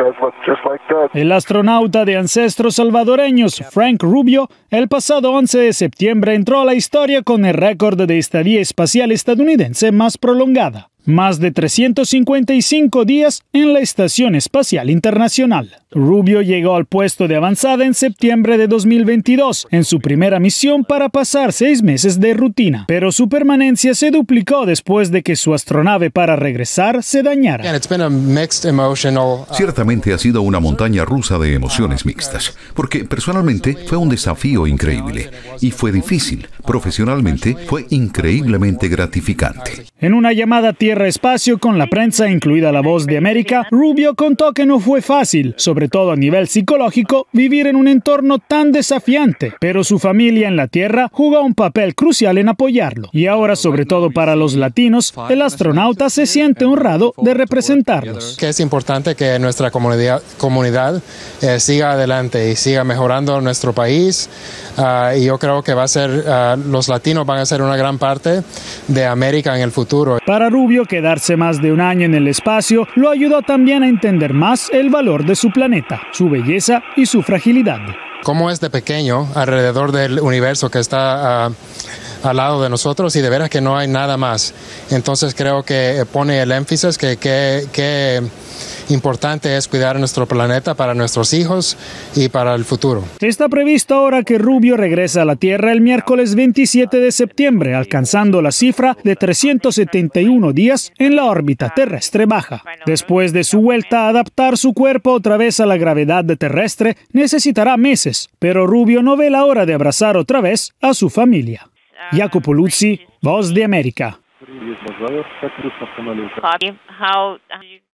El astronauta de ancestros salvadoreños, Frank Rubio, el pasado 11 de septiembre entró a la historia con el récord de estadía espacial estadounidense más prolongada. Más de 355 días en la Estación Espacial Internacional. Rubio llegó al puesto de avanzada en septiembre de 2022, en su primera misión para pasar 6 meses de rutina. Pero su permanencia se duplicó después de que su astronave para regresar se dañara. Ciertamente ha sido una montaña rusa de emociones mixtas, porque personalmente fue un desafío increíble y fue difícil. Profesionalmente fue increíblemente gratificante. En una llamada Tierra-Espacio con la prensa, incluida La Voz de América, Rubio contó que no fue fácil, sobre todo a nivel psicológico, vivir en un entorno tan desafiante, pero su familia en la Tierra jugó un papel crucial en apoyarlo. Y ahora, sobre todo para los latinos, el astronauta se siente honrado de representarlos. Que es importante que nuestra comunidad siga adelante y siga mejorando nuestro país. Y yo creo que los latinos van a ser una gran parte de América en el futuro. Para Rubio, quedarse más de un año en el espacio lo ayudó también a entender más el valor de su planeta, su belleza y su fragilidad. Cómo es de pequeño alrededor del universo que está al lado de nosotros y de veras que no hay nada más. Entonces creo que pone el énfasis que importante es cuidar nuestro planeta para nuestros hijos y para el futuro. Está previsto ahora que Rubio regrese a la Tierra el miércoles 27 de septiembre, alcanzando la cifra de 371 días en la órbita terrestre baja. Después de su vuelta a adaptar su cuerpo otra vez a la gravedad terrestre, necesitará meses, pero Rubio no ve la hora de abrazar otra vez a su familia. Jacopo Luzzi, Voz de América.